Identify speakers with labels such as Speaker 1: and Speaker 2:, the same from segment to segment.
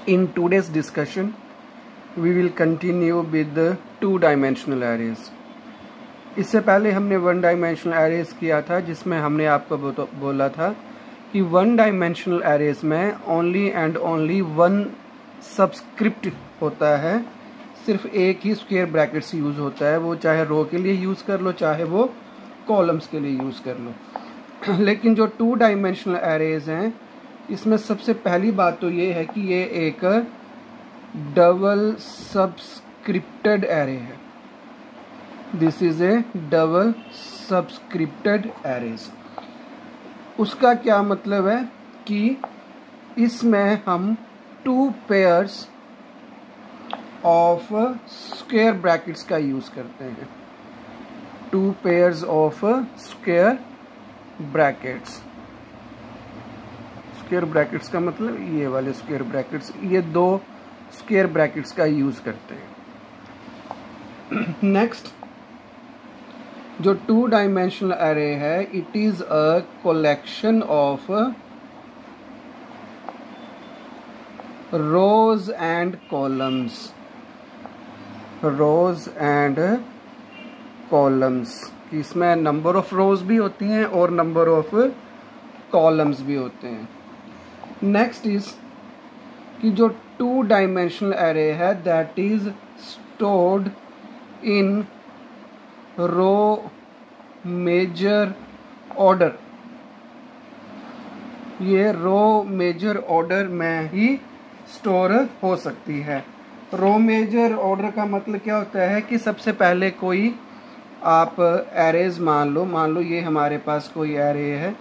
Speaker 1: In today's discussion, we will continue with the two-dimensional arrays. इससे पहले हमने one dimensional arrays किया था, जिसमें हमने आपको बोला था कि वन डायमेंशनल एरेज में only and only one subscript होता है, सिर्फ एक ही स्क्वायर ब्रैकेट्स यूज़ होता है, वो चाहे रो के लिए यूज़ कर लो चाहे वो कॉलम्स के लिए यूज़ कर लो। लेकिन जो टू डायमेंशनल एरेज हैं, इसमें सबसे पहली बात तो ये है कि ये एक डबल सब्सक्रिप्टेड एरे है। This is a double subscripted arrays. उसका क्या मतलब है कि इसमें हम two pairs of square brackets का यूज करते हैं। Two pairs of square brackets. Square brackets का मतलब ये वाले स्क्वायर ब्रैकेट्स, ये दो स्क्वायर ब्रैकेट्स का यूज करते हैं। नेक्स्ट, जो टू डायमेंशनल एरे है, it is a collection of rows and columns. Rows and columns, इसमें नंबर ऑफ रोज भी होती हैं और नंबर ऑफ कॉलम्स भी होते हैं। नेक्स्ट इज कि जो टू डायमेंशनल एरे है, that is stored in row major order. ये रो मेजर ऑर्डर में ही स्टोर हो सकती है। रो मेजर ऑर्डर का मतलब क्या होता है कि सबसे पहले कोई आप एरेज मान लो ये हमारे पास कोई एरे है,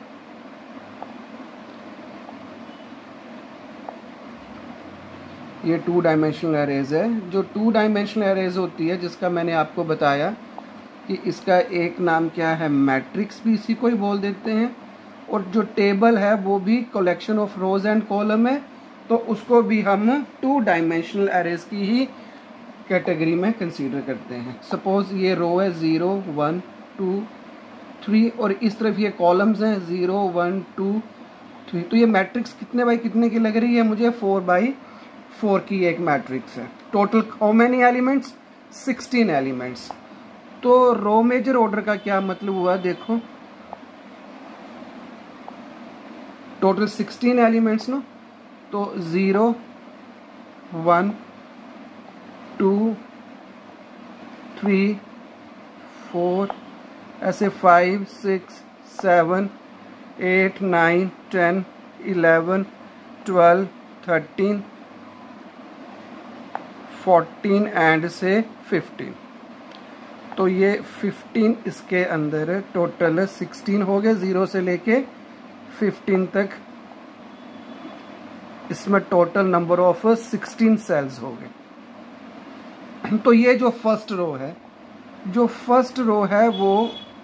Speaker 1: ये टू डायमेंशनल एरेज है। जो टू डायमेंशनल एरेज होती है, जिसका मैंने आपको बताया कि इसका एक नाम क्या है, मैट्रिक्स भी इसी को ही बोल देते हैं, और जो टेबल है वो भी collection of rows and column है, तो उसको भी हम टू डायमेंशनल एरेज की ही कैटेगरी में कंसीडर करते हैं। सपोज ये रो है 0 1 2 3 और इस तरफ ये कॉलम्स हैं 0 1 2 3, तो ये मैट्रिक्स कितने बाई कितने की लग रही है मुझे, 4 बाई 4 की एक मैट्रिक्स है। Total how many elements, 16 elements. तो रो मेजर ऑर्डर का क्या मतलब हुआ, देखो टोटल 16 एलिमेंट्स ना, तो 0 1 2 3 4 ऐसे 5 6 7 8 9 10 11 12 13 14 एंड से 15। तो ये 15 इसके अंदर टोटल 16 हो गए, 0 से लेके 15 तक इसमें टोटल नंबर ऑफ 16 सेल्स हो गए। तो ये जो फर्स्ट रो है वो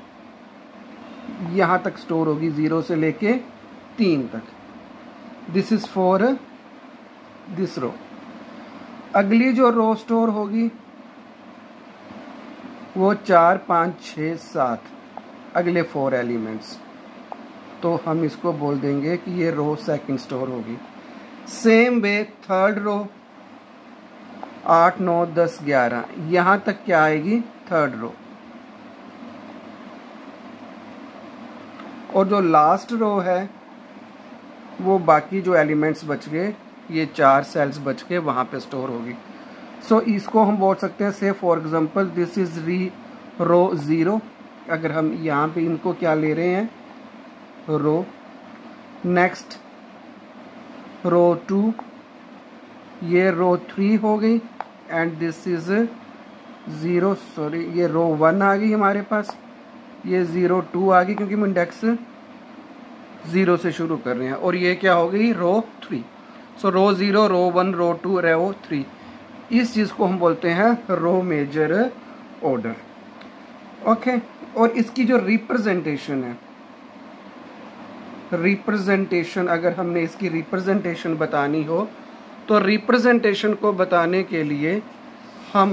Speaker 1: यहां तक स्टोर होगी, 0 से लेके 3 तक। This is for this row. अगली जो रो स्टोर होगी वो 4 5 6 7 अगले 4 एलिमेंट्स, तो हम इसको बोल देंगे कि ये रो सेकंड स्टोर होगी। सेम वे थर्ड रो 8 9 10 11 यहां तक क्या आएगी, थर्ड रो। और जो लास्ट रो है वो बाकी जो एलिमेंट्स बच गए, ये 4 सेल्स बच के वहां पे स्टोर होगी। सो इसको हम बोल सकते हैं, say for example this is row 0। अगर हम यहाँ पे इनको क्या ले रहे हैं, रो। नेक्स्ट रो 2, ये रो 3 हो गई, एंड दिस इज 0 सॉरी ये रो 1 आ गई हमारे पास, ये 0 2 आ गई क्योंकि हम इंडेक्स 0 से शुरू कर रहे हैं, और ये क्या हो गई, रो 3। सो रो 0 रो 1 रो 2 रो 3, इस चीज को हम बोलते हैं रो मेजर ऑर्डर। ओके, और इसकी जो रिप्रेजेंटेशन है, रिप्रेजेंटेशन अगर हमने इसकी रिप्रेजेंटेशन बतानी हो, तो रिप्रेजेंटेशन को बताने के लिए हम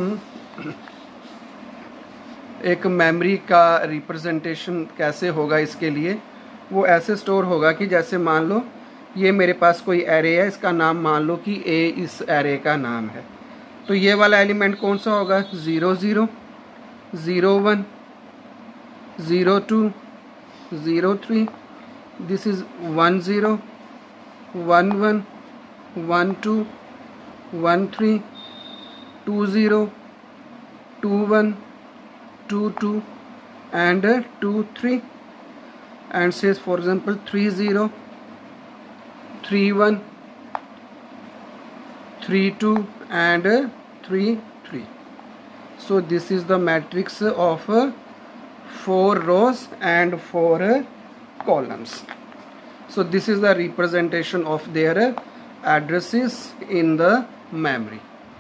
Speaker 1: एक मेमोरी का रिप्रेजेंटेशन कैसे होगा, इसके लिए वो ऐसे स्टोर होगा कि जैसे मान लो ये मेरे पास कोई एरे है, इसका नाम मान लो कि ए इस एरे का नाम है। तो ये वाला एलिमेंट कौन सा होगा? 0 0 0 1 0 2 0 3, this is 1 0 1 1 1 2 1 3 2 0 2 1 2 2 and 2 3, and says for example 3 0 3 1 3 2 and 3 3. So this is the matrix of 4 rows and 4 columns. So this is the representation of their addresses in the memory.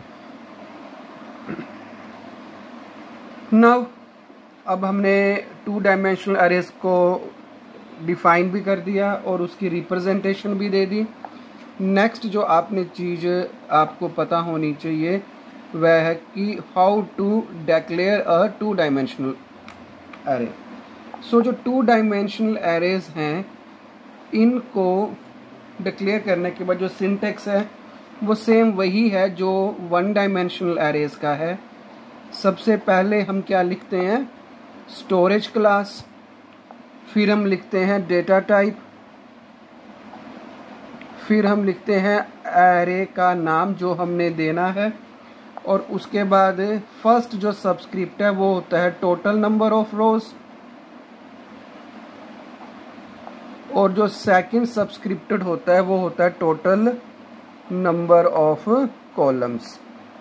Speaker 1: Now अब हमने 2 डायमेंशनल अरेज को define भी कर दिया और उसकी representation भी दे दी। Next जो आपने चीज़ आपको पता होनी चाहिए वह है कि how to declare a 2 dimensional array. So जो 2 डायमेंशनल एरेज हैं, इनको डिक्लेयर करने के बाद जो सिंटेक्स है वो सेम वही है जो 1 डायमेंशनल एरेज का है। सबसे पहले हम क्या लिखते हैं? स्टोरेज क्लास, फिर हम लिखते हैं डेटा टाइप, फिर हम लिखते हैं एरे का नाम जो हमने देना है, और उसके बाद फर्स्ट जो सबस्क्रिप्ट है वो होता है टोटल नंबर ऑफ रोज, और जो सेकंड सब्सक्रिप्टेड होता है वो होता है total number of columns,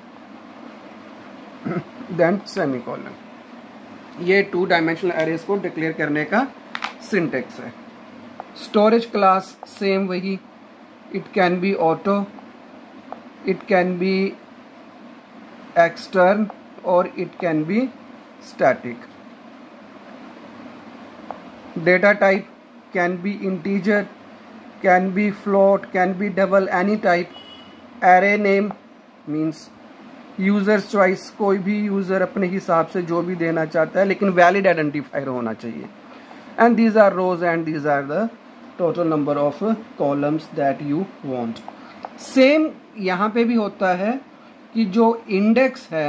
Speaker 1: then semicolon. ये 2 डायमेंशनल एरेज को डिक्लेयर करने का सिंटेक्स है। स्टोरेज क्लास सेम वही, it can be auto, it can be extern और it can be static. Data type can be integer, can be float, can be double, any type. Array name means user's choice, कोई भी user अपने हिसाब से जो भी देना चाहता है, लेकिन वैलिड आइडेंटिफायर होना चाहिए। And these are rows and these are the total number of columns that you want. Same यहाँ पे भी होता है कि जो इंडेक्स है,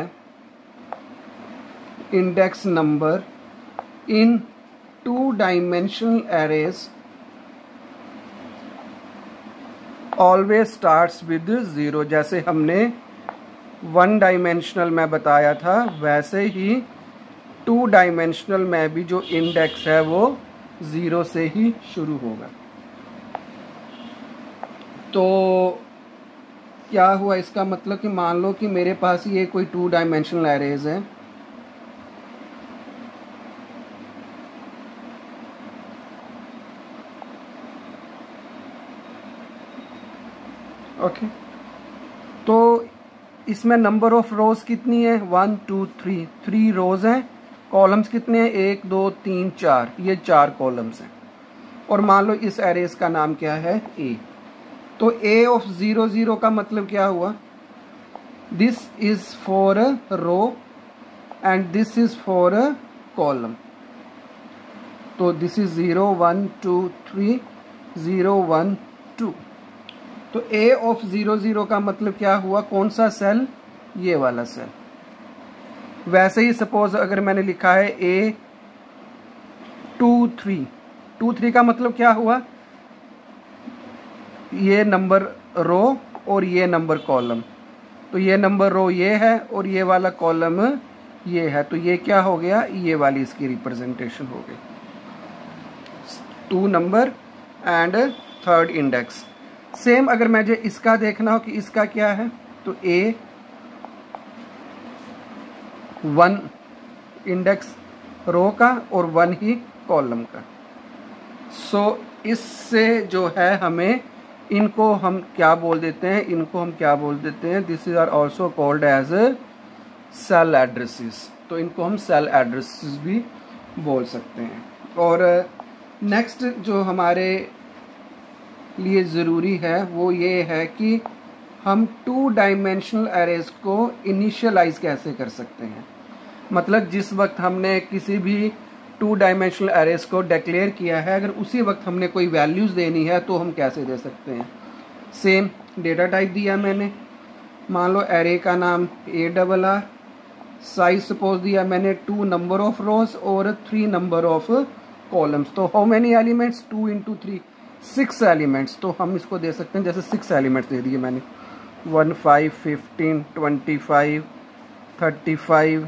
Speaker 1: index number in 2 dimensional arrays always starts with 0। जैसे हमने 1 डायमेंशनल में बताया था, वैसे ही 2 डायमेंशनल में भी जो इंडेक्स है वो 0 से ही शुरू होगा। तो क्या हुआ इसका मतलब कि मान लो कि मेरे पास ये कोई 2 डायमेंशनल एरेज है, ओके। तो इसमें नंबर ऑफ रोज कितनी है? 1 2 3, 3 रोज हैं। कॉलम्स कितने हैं? 1 2 3 4, ये 4 कॉलम्स हैं। और मान लो इस एरेज का नाम क्या है? ए। तो ए ऑफ 0 0 का मतलब क्या हुआ? This is for a row and this is for a column. तो दिस इज 0 1 2 3 0 1 2। तो ए ऑफ 0 0 का मतलब क्या हुआ? कौन सा सेल? ये वाला सेल। वैसे ही सपोज अगर मैंने लिखा है ए 2 3, 2 3 का मतलब क्या हुआ? ये नंबर रो और ये नंबर कॉलम। तो ये नंबर रो ये है और ये वाला कॉलम ये है। तो ये क्या हो गया? ये वाली इसकी रिप्रेजेंटेशन हो गई। 2 number and 3rd index. Same अगर मुझे इसका देखना हो कि इसका क्या है, तो ए 1 इंडेक्स रो का और 1 ही कॉलम का। सो इससे जो है हमें इनको हम क्या बोल देते हैं? इनको हम क्या बोल देते हैं? This is are also called as cell addresses. तो इनको हम सेल एड्रेसेस भी बोल सकते हैं। और नेक्स्ट जो हमारे लिए ज़रूरी है वो ये है कि हम 2 डायमेंशनल एरेज को इनिशियलाइज कैसे कर सकते हैं। मतलब जिस वक्त हमने किसी भी टू डायमेंशनल एरेज को डिक्लेयर किया है, अगर उसी वक्त हमने कोई वैल्यूज़ देनी है तो हम कैसे दे सकते हैं। सेम डेटा टाइप दिया मैंने, मान लो एरे का नाम ARR, साइज सपोज दिया मैंने 2 नंबर ऑफ रोज और 3 नंबर ऑफ कॉलम्स। तो हाउ मेनी एलिमेंट्स, 2 × 3 6 एलिमेंट्स। तो हम इसको दे सकते हैं जैसे 6 एलिमेंट्स दे दिए मैंने, 1 5 15 25 35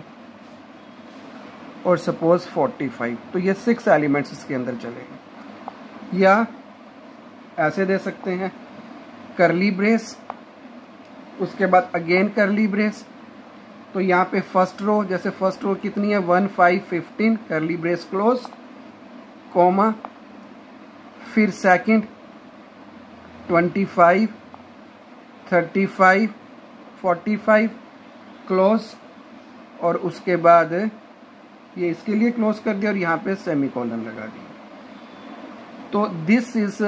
Speaker 1: और सपोज 45। तो ये 6 एलिमेंट्स इसके अंदर चलेंगे। या ऐसे दे सकते हैं, करली ब्रेस, उसके बाद अगेन करली ब्रेस। तो यहाँ पे फर्स्ट रो, जैसे फर्स्ट रो कितनी है 1 5 15 करली ब्रेस क्लोज, कॉमा, फिर सेकंड 25 35 45 क्लोज, और उसके बाद ये इसके लिए क्लोज कर दिया और यहाँ पे सेमी कॉलन लगा दिया। तो this is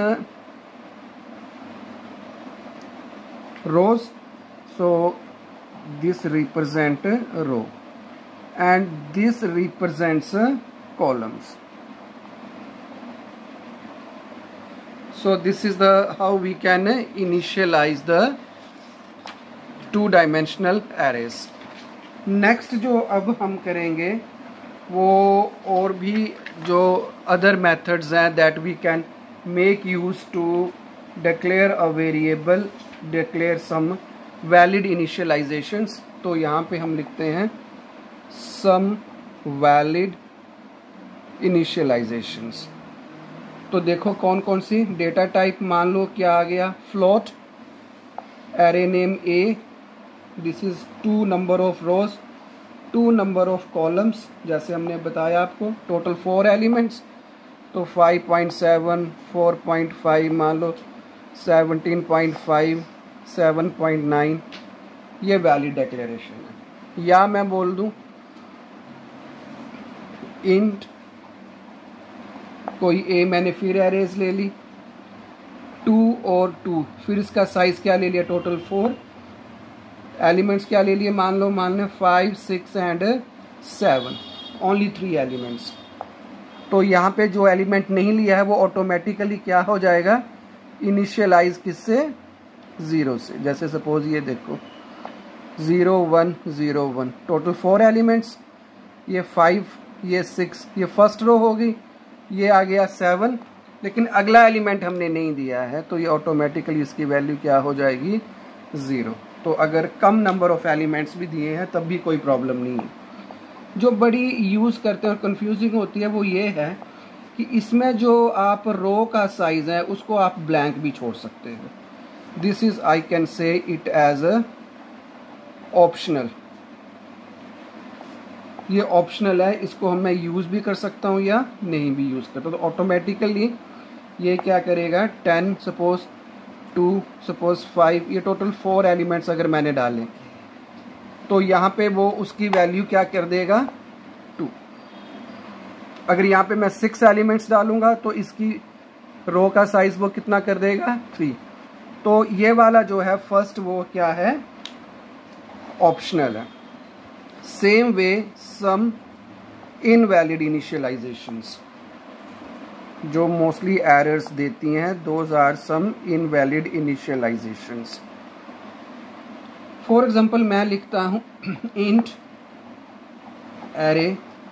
Speaker 1: rows, so this represent row and this represents columns. So this is the how we can initialize the two dimensional arrays. Next जो अब हम करेंगे वो और भी जो other methods हैं that we can make use to declare a variable, declare some valid initializations. तो यहाँ पे हम लिखते हैं सम वैलिड इनिशियलाइजेशंस। तो देखो कौन कौन सी डेटा टाइप, मान लो क्या आ गया, float, array name A, this is 2 number of rows 2 number of columns, जैसे हमने बताया आपको, टोटल 4 एलिमेंट्स। तो 5.7 4.5 मान लो 17.5 7.9, ये वैलिड डिक्लेरेशन है। या मैं बोल दूं इंट कोई A, मैंने फिर एरेज ले ली 2 और 2, फिर इसका साइज क्या ले लिया, टोटल 4 एलिमेंट्स क्या ले लिए, मान लो 5 6 एंड 7, ओनली 3 एलिमेंट्स। तो यहाँ पे जो एलिमेंट नहीं लिया है वो ऑटोमेटिकली क्या हो जाएगा, इनिशियलाइज किससे, 0 से। जैसे सपोज ये देखो 0 1 0 1, टोटल 4 एलिमेंट्स, ये 5 ये 6, ये फर्स्ट रो होगी, ये आ गया 7, लेकिन अगला एलिमेंट हमने नहीं दिया है तो ये ऑटोमेटिकली इसकी वैल्यू क्या हो जाएगी, 0। तो अगर कम नंबर ऑफ एलिमेंट्स भी दिए हैं तब भी कोई प्रॉब्लम नहीं है। जो बड़ी यूज़ करते हैं और कंफ्यूजिंग होती है वो ये है कि इसमें जो आप रो का साइज है उसको आप ब्लैंक भी छोड़ सकते हैं। This is I can say it as a optional, ये ऑप्शनल है, इसको मैं यूज़ भी कर सकता हूँ या नहीं भी यूज़ करता। तो ऑटोमेटिकली ये क्या करेगा, 10 सपोज 2 सपोज 5, ये टोटल 4 एलिमेंट्स अगर मैंने डाले तो यहाँ पे वो उसकी वैल्यू क्या कर देगा, 2। अगर यहाँ पे मैं 6 एलिमेंट्स डालूंगा तो इसकी रो का साइज वो कितना कर देगा, 3। तो ये वाला जो है फर्स्ट वो क्या है, ऑप्शनल है। सेम वे सम इनवैलिड इनिशियलाइजेशंस जो मोस्टली एरर्स देती हैं, those are some invalid initializations. For example मैं लिखता हूं int array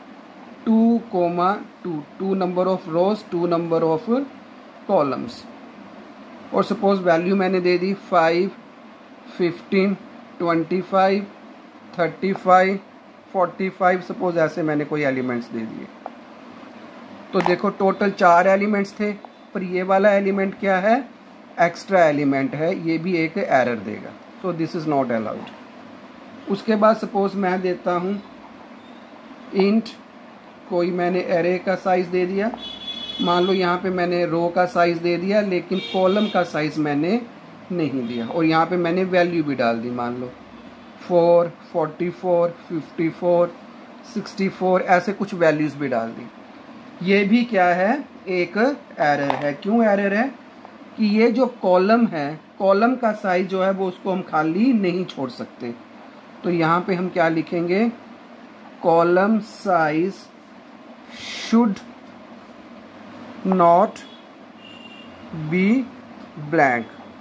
Speaker 1: 2, 2 number of rows 2 number of columns, और सपोज वैल्यू मैंने दे दी 5 15 25 35 45, सपोज ऐसे मैंने कोई एलिमेंट्स दे दिए। तो देखो टोटल 4 एलिमेंट्स थे, पर ये वाला एलिमेंट क्या है, एक्स्ट्रा एलिमेंट है, ये भी एक एरर देगा। So this is not allowed. उसके बाद सपोज मैं देता हूँ इंट कोई मैंने एरे का साइज दे दिया, मान लो यहाँ पे मैंने रो का साइज दे दिया लेकिन कॉलम का साइज मैंने नहीं दिया, और यहाँ पे मैंने वैल्यू भी डाल दी, मान लो 4 44 54 64, ऐसे कुछ वैल्यूज भी डाल दी। ये भी क्या है, एक एरर है। क्यों एरर है कि ये जो कॉलम है, कॉलम का साइज जो है वो उसको हम खाली नहीं छोड़ सकते। तो यहाँ पे हम क्या लिखेंगे, column size should not be blank.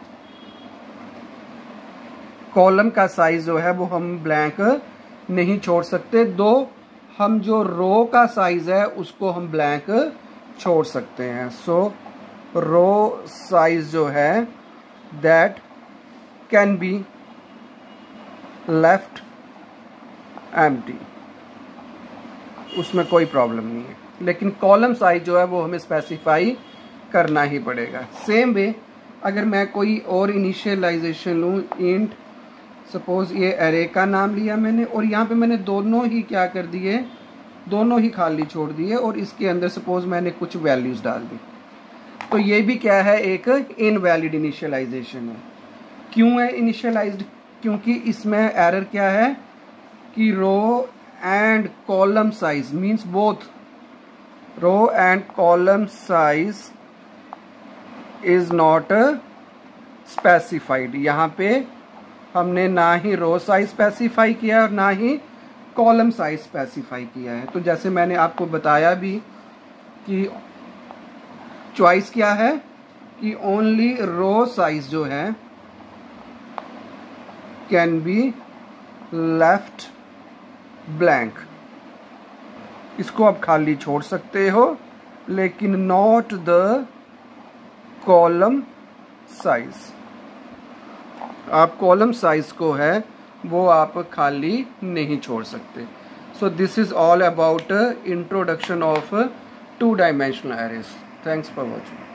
Speaker 1: Column का साइज जो है वो हम ब्लैंक नहीं छोड़ सकते, दो हम जो रो का साइज है उसको हम ब्लैंक छोड़ सकते हैं. सो रो साइज जो है that can be left empty, उसमें कोई प्रॉब्लम नहीं है. लेकिन कॉलम साइज जो है वो हमें स्पेसिफाई करना ही पड़ेगा. सेम वे अगर मैं कोई और इनिशियलाइजेशन लूँ, इंट सपोज ये एरे का नाम लिया मैंने और यहाँ पे मैंने दोनों ही क्या कर दिए, दोनों ही खाली छोड़ दिए और इसके अंदर सपोज मैंने कुछ वैल्यूज डाल दी, तो ये भी क्या है, एक इनवैलिड इनिशियलाइजेशन है. क्यों है इनिशियलाइज्ड? क्योंकि इसमें एरर क्या है कि row and column size means both row and column size is not specified. यहाँ पे हमने ना ही रो साइज स्पेसिफाई किया और ना ही कॉलम साइज स्पेसिफाई किया है. तो जैसे मैंने आपको बताया भी कि चॉइस क्या है कि ओनली रो साइज जो है कैन बी लेफ्ट ब्लैंक, इसको आप खाली छोड़ सकते हो लेकिन नॉट द कॉलम साइज. आप कॉलम साइज को है वो आप खाली नहीं छोड़ सकते. So this is all about introduction of 2 dimensional arrays. Thanks for watching.